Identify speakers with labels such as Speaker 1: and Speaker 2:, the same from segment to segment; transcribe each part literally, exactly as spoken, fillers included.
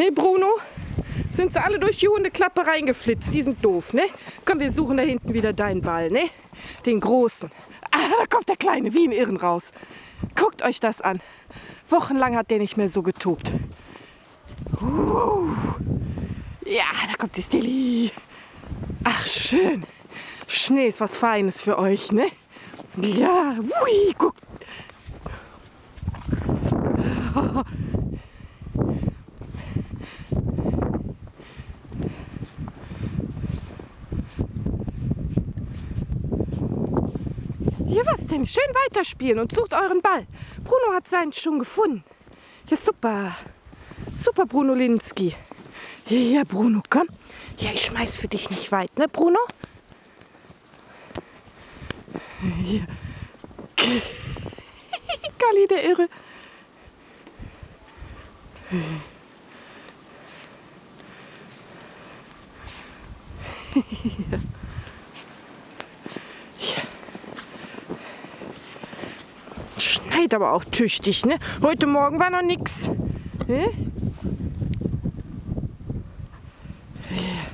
Speaker 1: Hey Bruno, sind sie alle durch die Hundeklappe reingeflitzt? Die sind doof, ne? Komm, wir suchen da hinten wieder deinen Ball, ne? Den großen. Ah, da kommt der Kleine wie ein Irren raus. Guckt euch das an. Wochenlang hat der nicht mehr so getobt. Uh, ja, da kommt die Stilly. Ach, schön. Schnee ist was Feines für euch, ne? Ja, ui, guck. Ja, was denn? Schön weiterspielen und sucht euren Ball. Bruno hat seinen schon gefunden. Ja, super. Super, Bruno Linski. Ja, Bruno, komm. Ja, ich schmeiß für dich nicht weit, ne, Bruno? Ja. Kalli, der Irre. Ja. Ja. Schneit aber auch tüchtig, ne? Heute Morgen war noch nix. Ne? Ja.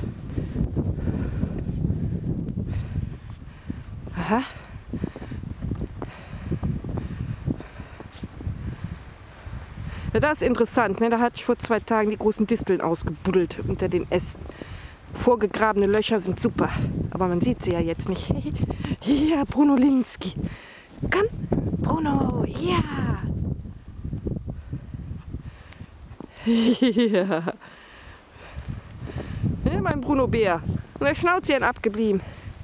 Speaker 1: Aha. Ja, das ist interessant, ne? Da hatte ich vor zwei Tagen die großen Disteln ausgebuddelt unter den Ästen. Vorgegrabene Löcher sind super, aber man sieht sie ja jetzt nicht. Ja, Bruno Linski. Komm, Bruno, ja. Ja. Ja, mein Bruno Bär. Und der Schnauzchen abgeblieben.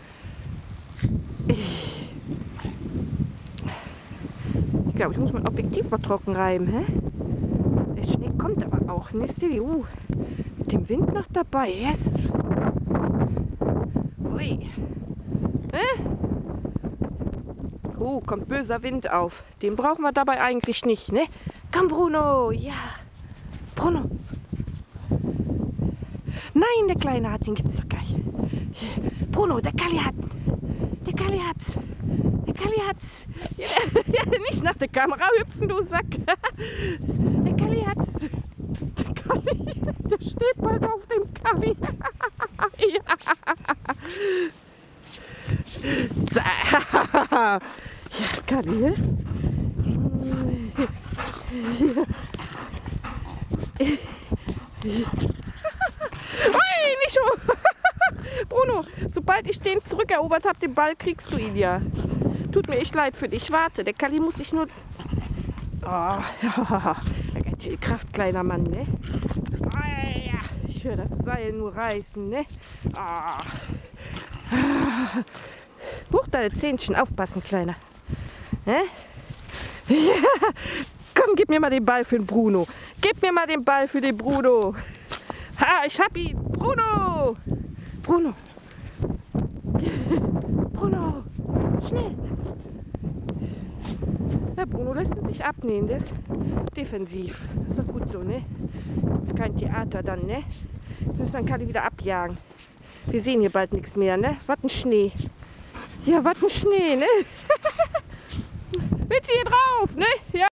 Speaker 1: Ich glaube, ich muss mein Objektiv mal trocken reiben. Hä? Der Schnee kommt aber auch. Ne? Uh, mit dem Wind noch dabei. Yes. Ui. Hä? Oh, kommt böser Wind auf. Den brauchen wir dabei eigentlich nicht, ne? Komm, Bruno. Ja. Bruno. Nein, der Kleine hat, den gibt's doch gar nicht. Bruno, der Kalli hat. Der Kalli hat's. Der Kalli hat's. Ja, nicht nach der Kamera hüpfen, du Sack. Der Kalli hat's. Der Kalli, der steht bald auf dem Kalli. Ja. Ja, Kalli. Ui, nicht so. Bruno, sobald ich den zurückerobert habe, den Ball, kriegst du ihn ja. Tut mir echt leid für dich. Warte, der Kalli muss sich nur... Oh, ja. Ganz viel Kraft, kleiner Mann, ne? Oh, ja. Ich höre das Seil nur reißen, ne? Oh. Huch, deine Zähnchen. Aufpassen, Kleiner. Ne? Ja. Komm, gib mir mal den Ball für den Bruno. Gib mir mal den Ball für den Bruno. Ha, ich hab ihn. Bruno. Bruno. Bruno. Schnell. Der Bruno lässt ihn sich abnehmen. Der ist defensiv. Ist doch gut so, ne? Ist kein Theater dann, ne? Jetzt müssen wir den Kalli wieder abjagen. Wir sehen hier bald nichts mehr, ne? Was ein Schnee. Ja, was ein Schnee, ne? Mit hier drauf, ne? Ja.